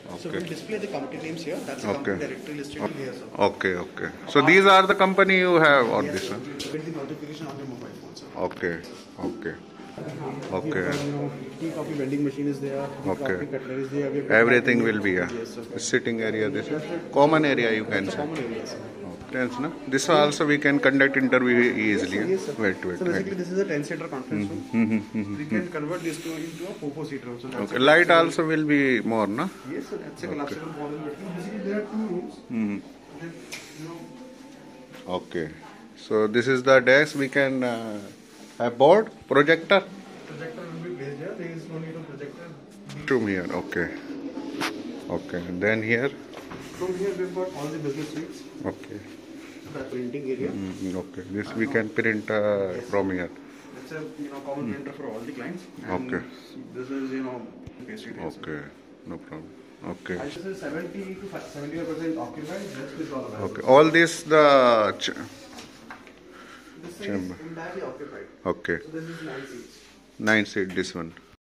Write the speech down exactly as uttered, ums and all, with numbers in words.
So we'll display the company names here. That's the Okay. company directory listed in here, sir. Okay, okay. So these are the company you have on Yes, this sir. one? You get the notification on your mobile phone, sir. Okay, okay, We okay. have, you know, tea coffee vending machine is there. Tea Okay. coffee cutlery is there. We have got Everything lighting. will be here. Yes, sir. The sitting area, this is common area you can It's a say. common area, sir. Tens, no? This also we can conduct interview easily. Yes, sir. Wait, wait, So wait. basically, this is a ten-seater conference room. We can convert this to into a four-seater also. That's Okay. a Light collapsible- also will be more, no? Yes, sir. That's a collapsible wall in between. Basically, there are two rooms. Hmm. Then, you know, Okay. So this is the desk. We can uh, have board, projector. projector will be placed here. There is no need of projector. Room here. Okay. Okay. And then here. From here, we've got all the business suites. Okay. The printing area. Mm, okay. This we can print uh, from here. It's a you know common printer for all the clients. And Okay. This is you know pastry tray. Okay. No problem. Okay. And this is seventy to seventy percent occupied. Rest is all available. Okay. All this the. Ch This side is Chamber. entirely occupied. Okay. So this is nine seats. Nine seat. This one.